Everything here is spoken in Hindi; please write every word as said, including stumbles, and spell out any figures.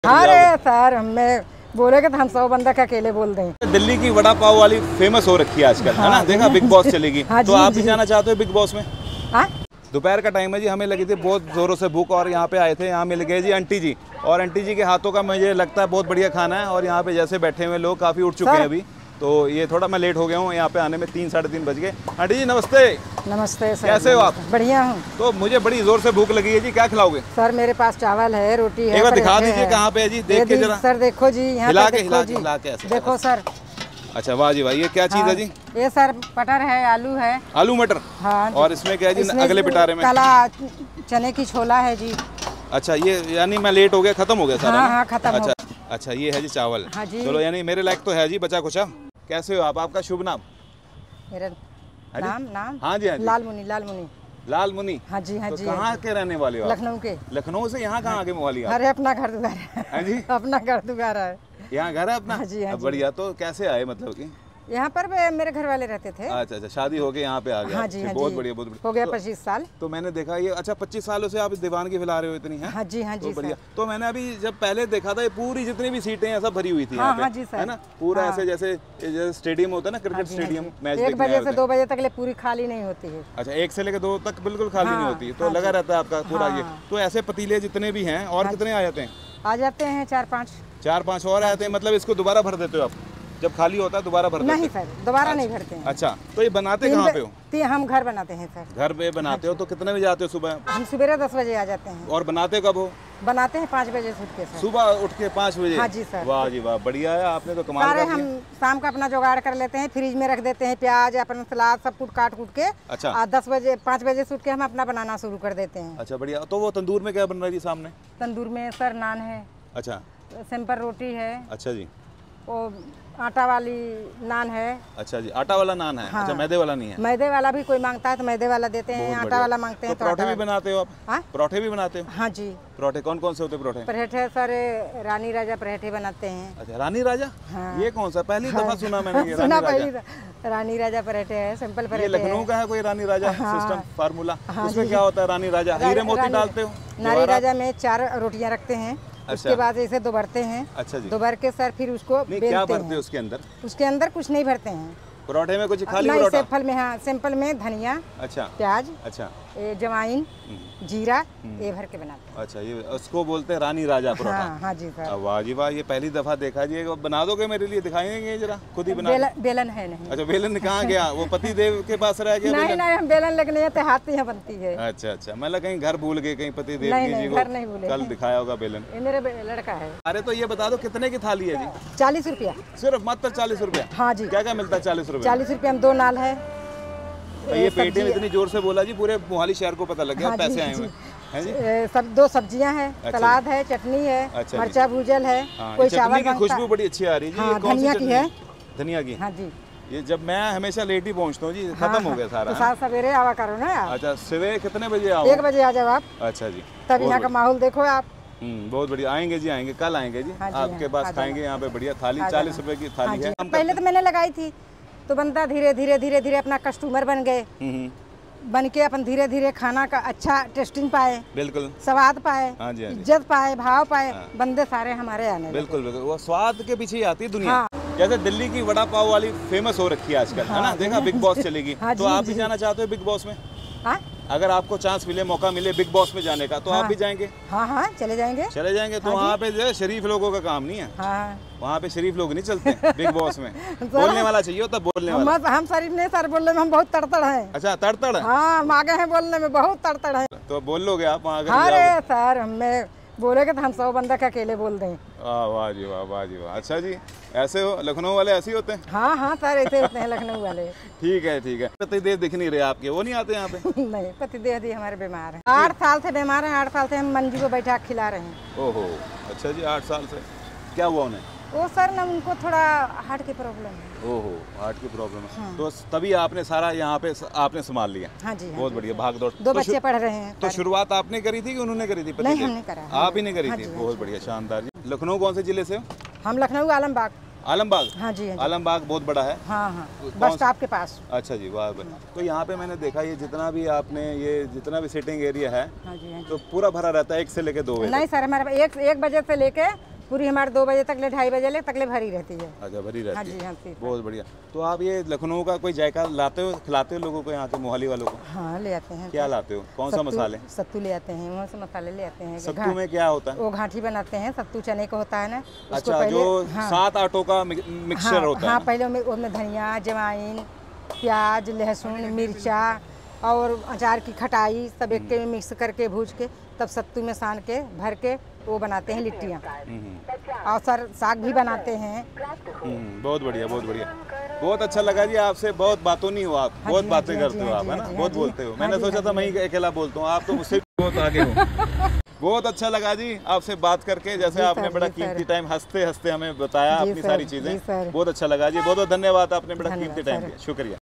अरे सर हमें बोले तो हम सौ बंदा का अकेले बोल दें। दिल्ली की वड़ा पाव वाली फेमस हो रखी है आजकल, हाँ, है ना? देखा बिग बॉस चलेगी। हाँ, तो आप भी जाना चाहते हो बिग बॉस में? हाँ? दोपहर का टाइम है जी, हमें लगी थी बहुत ज़ोरों से भूख और यहाँ पे आए थे। यहाँ मिल गए जी आंटी जी, और आंटी जी के हाथों का मुझे लगता है बहुत बढ़िया खाना है। और यहाँ पे जैसे बैठे हुए लोग काफ़ी उठ चुके हैं अभी, तो ये थोड़ा मैं लेट हो गया हूँ यहाँ पे आने में, तीन साढ़े तीन बज गए। आंटी जी नमस्ते। नमस्ते सर। कैसे हो आप? बढ़िया हूँ। तो मुझे बड़ी जोर से भूख लगी है जी, क्या खिलाओगे? सर मेरे पास चावल है, रोटी है। एक बार दिखा दीजिए कहाँ पे है जी, देख के जरा। सर देखो जी, यहाँ हिला पे के हिला देखो के हिला के जी, ऐसे। देखो सर। अच्छा वाह जी वाह, ये क्या चीज़ है जी? ये सर मटर है, आलू है। आलू मटर? हाँ। और इसमें क्या है जी अगले पिटारे में? काला चने की छोला है जी। अच्छा, ये यानी मैं लेट हो गया, खत्म हो गया सारा? हाँ हाँ खत्म अच्छा हो। अच्छा, ये है जी चावल। हाँ जी। चलो यानी मेरे लायक तो है जी, बचा कुचा। कैसे हो आप? आपका शुभ नाम? मेरा नाम नाम हाँ जी हाँ जी। लाल मुनी। लाल मुनी। लाल मुनी? हाँ जी हाँ तो जी। कहाँ के रहने वाले हो आप? लखनऊ के। लखनऊ से यहाँ कहाँ आगे मोहाली? अरे अपना घर दुआर है। हाँ जी, अपना घर दुआर है। यहाँ घर है अपना? हाँ जी हाँ जी। बढ़िया। तो कैसे आए मतलब कि? यहाँ पर भी मेरे घर वाले रहते थे। अच्छा अच्छा, शादी हो गई यहाँ पे आ गया? हाँ जी हाँ बहुत जी। बढ़िया बहुत बढ़िया। हो गया तो, पच्चीस साल। तो मैंने देखा ये, अच्छा पच्चीस सालों से आप दीवानगी फैला रहे हो इतनी है? हाँ जी हाँ जी। तो बढ़िया। तो मैंने अभी जब पहले देखा था, ये पूरी जितनी भी सीटें हैं सब भरी हुई थी हाँ, यहाँ पे, हाँ जी सर। है ना? पूरा हाँ। ऐसे जैसे जैसे स्टेडियम होता है ना, क्रिकेट स्टेडियम, मैच एक देखने आए बजे से होते दो बजे तक ले पूरी खाली नहीं होती है। अच्छा, एक से लेकर दो तक बिल्कुल खाली हाँ, नहीं होती, तो हाँ लगा रहता है आपका पूरा ये। हाँ। तो ऐसे पतीले जितने भी हैं, और कितने आ जाते हैं? आ जाते हैं चार पाँच। चार पाँच और आ जाते हैं, मतलब इसको दोबारा भर देते हो आप? जब खाली होता है दोबारा भर देते हो? नहीं सर, दोबारा नहीं भरते हैं। अच्छा, तो ये बनाते कहाँ पे हो? तीन हम घर बनाते हैं सर। घर पे बनाते हो? तो कितने बजे आते हो सुबह? हम सुबह दस बजे आ जाते हैं। और बनाते कब हो? बनाते हैं पाँच बजे से उठ के सर। सुबह उठ के पाँच बजे? हाँ जी सर। वाह जी वाह, बढ़िया है, आपने तो कमाल सारे कर हम दिया। शाम का अपना जुगाड़ कर लेते हैं, फ्रिज में रख देते हैं, प्याज अपना सलाद सब कुछ काट कूट के। अच्छा। और दस बजे पाँच बजे से उठ के हम अपना बनाना शुरू कर देते हैं। अच्छा बढ़िया। तो वो तंदूर में क्या बन रही थी सामने? तंदूर में सर नान है। अच्छा। सिंपल रोटी है। अच्छा जी। वो आटा वाली नान है। अच्छा जी, आटा वाला नान है? हाँ। अच्छा, मैदे वाला नहीं है? मैदे वाला भी कोई मांगता है तो मैदे वाला देते हैं, आटा वाला मांगते हैं तो तो पराठे भी बनाते हो आप? हाँ? पराठे भी बनाते हो? हाँ जी। पराठे कौन कौन से होते हैं पराठे? पराठे सारे रानी राजा पराठे बनाते हैं। अच्छा, रानी राजा? हाँ। ये कौन सा? पहली दफा सुना मैंने ये सुना रानी पहली राजा। रानी राजा पराठे है, सिंपल ये पराठे लखनऊ का है कोई रानी राजा सिस्टम फार्मूला? हाँ उसमें जी। क्या होता है रानी राजा? हीरे मोती रानी- डालते हो? नारी राजा में चार रोटियां रखते हैं। अच्छा। उसके बाद ऐसे दोबरते हैं। अच्छा जी। दोबर के सर फिर उसको नहीं, क्या बेलते भरते हैं। हो उसके अंदर? उसके अंदर कुछ नहीं भरते हैं। पराठे में कुछ खाली नहीं, पराठा? सिंपल में हाँ, सिंपल में धनिया, अच्छा प्याज, अच्छा ए, जवाइन, जीरा ये भर के बनाते हैं। अच्छा, ये उसको बोलते हैं रानी राजा पराठा? हाँ हाँ जी सर। वाह जी वाह, ये पहली दफा देखा जी। बना दोगे मेरे लिए? दिखाएंगे जरा, खुद ही बना? बेलन, बेलन है नहीं। अच्छा, बेलन कहाँ गया? वो पति देव के पास रह गया नहीं बेलन? नहीं, हम बेलन लेके नहीं आते, हाथ ही बनती है। अच्छा अच्छा, मतलब कहीं घर भूल गए, कहीं पति देव नहीं, जी नहीं, को घर नहीं भूले। कल दिखाया होगा बेलन। ये मेरे बे- लड़का है। अरे तो ये बता दो कितने की थाली है जी? चालीस रुपया। सिर्फ मात्र चालीस रुपया? हाँ जी। क्या क्या मिलता है चालीस रुपये? चालीस रुपया में दो नाल है। तो ये पेटी में इतनी जोर से बोला जी, पूरे मोहाली शहर को पता लग गया हाँ जी, पैसे आए जी। हुए हैं जी। ए, सब दो सब्जियां हैं, अच्छा सलाद है, चटनी है, अच्छा मरचा भूजल है, हाँ, कोई ये चावल चटनी की मांगता- खुशबू बड़ी अच्छी आ रही है जी। हाँ, ये कौन सी धनिया की चटनी है। धनिया की? हाँ जी। ये जब मैं हमेशा लेट ही पहुंचता हूँ जी, खत्म हाँ, हो गया सारा। तो सात सवेरे आवा करो ना आप। अच्छा, सुबह कितने बजे आओ? एक बजे आ जाओ आप, अच्छा जी। तब यहाँ का माहौल देखो आप। हम्म, बहुत बढ़िया। आएंगे जी, आएंगे, कल आएंगे जी। हाँ जी, आपके हाँ, पास आ खाएंगे यहाँ पे बढ़िया थाली। आ चालीस जाना। रुपए की हाँ थाली जी। है। पहले तो मैंने लगाई थी तो बनता धीरे धीरे धीरे धीरे अपना कस्टमर बन गए, हम्म, बन के अपन धीरे धीरे खाना का अच्छा टेस्टिंग पाए, बिल्कुल स्वाद पाए, हाँ जी, हाँ जी। इज्जत पाए, भाव पाए, बंदे सारे हमारे आने लगे। बिल्कुल बिल्कुल, वो स्वाद के पीछे ही आती है दुनिया। हाँ। जैसे दिल्ली की वड़ा पाव वाली फेमस हो रखी है आजकल, है ना? देखा बिग बॉस चलेगी। हाँ तो जी, आप भी जी। जाना चाहते हो बिग बॉस में? हाँ अगर आपको चांस मिले, मौका मिले बिग बॉस में जाने का, तो आप भी जाएंगे? हाँ हाँ चले जाएंगे। चले जाएंगे। तो वहाँ पे जो है शरीफ लोगों का काम नहीं है, हाँ वहाँ पे शरीफ लोग नहीं चलते बिग बॉस में। बोलने वाला चाहिए होता, बोलने वाला। हम हम शरीफ नहीं सर, बोलने में हम बहुत तड़तड़ हैं। अच्छा, तड़तड़ है? हाँ, हम आगे हैं बोलने में, बहुत तड़तड़ है। तो बोल लोगे आप वहाँ अगर अरे जाओगे? सर हमें बोलेगे तो हम सौ बंदा का अकेले बोल दें। वाह वाह जी वाह, वाह जी वाह। अच्छा जी, ऐसे हो लखनऊ वाले? ऐसे ही होते हैं? हाँ हाँ सर, ऐसे होते हैं लखनऊ वाले। ठीक है ठीक है। पतिदेव दिख नहीं रहे आपके, वो नहीं आते यहाँ पे? नहीं, पतिदेव जी हमारे बीमार हैं, आठ साल से बीमार हैं। आठ साल से हम मंजू को बैठा के खिला रहे हैं। ओहो, अच्छा जी, आठ साल से। क्या हुआ उन्हें? वो सर ना उनको थोड़ा हार्ट की प्रॉब्लम है। ओहो, हार्ट की प्रॉब्लम है। तो तभी आपने सारा यहाँ पे आपने संभाल लिया? हाँ जी, हाँ बहुत जी। बढ़िया, भाग दौड़। दो तो बच्चे पढ़ रहे हैं। तो शुरुआत आपने करी थी कि उन्होंने करी थी? नहीं, हमने करा है। आप ही ने करी हाँ थी? जी, हाँ बहुत बढ़िया, शानदार जी। लखनऊ कौन से जिले से हो? हम लखनऊ आलमबाग। आलमबाग? हाँ जी, हाँ जी। आलमबाग बहुत बड़ा है। हाँ हाँ, कौन बस स्टॉप के पास। अच्छा जी, वाह वाह। तो यहाँ पे मैंने देखा ये जितना भी आपने ये जितना भी सिटिंग एरिया है, हाँ जी, हाँ जी। तो पूरा भरा रहता है एक से लेके दो बजे? नहीं सर, हमारे एक एक बजे से लेके पूरी हमारे दो बजे तक ले ढाई बजे ले तक ले भरी रहती है। अच्छा भरी हाँ रहती जी है। हाँ जी। बहुत बढ़िया। तो आप ये लखनऊ का कोई जायका लाते हो, खिलाते हो लोगों को, यहाँ के मोहाली वालों को? हाँ ले आते हैं। क्या लाते हो, कौन सा सत्तू- मसाले? सत्तू ले आते हैं, वहाँ से मसाले ले आते हैं। सत्तू घा- में क्या होता है? वो घाटी बनाते हैं, सत्तू चने का होता है ना, उसको अच्छा, पहले- जो हाँ, सात आटों का मिक- मिक्सचर हाँ, होता हाँ, है। पहले उसमें उसमें धनिया, जवाइन, प्याज, लहसुन, मिर्चा और अचार की खटाई सब एक के में मिक्स करके भूज के तब सत्तू में सान के भर के वो बनाते हैं लिट्टियाँ। और सर साग भी बनाते हैं। हम्म, बहुत बढ़िया, बहुत बढ़िया। बहुत अच्छा लगा जी, आपसे बहुत बातों नहीं हो आप, हाँ बहुत जी, बातें हाँ जी, करते हो हाँ आप, जी, है हाँ ना, जी, बहुत हाँ बोलते हो। जी, मैंने हाँ जी, सोचा था हाँ मैं ही अकेला बोलता हूँ, आप तो मुझसे भी बहुत आगे हो। बहुत अच्छा लगा जी आपसे बात करके, जैसे जी आपने सर, बड़ा जी कीमती सर। टाइम हंसते हंसते हमें बताया जी अपनी सर, सारी जी चीज़ें। सर। बहुत अच्छा लगा जी, बहुत बहुत धन्यवाद, आपने बड़ा धन्यवाद कीमती टाइम सर। दिया, शुक्रिया।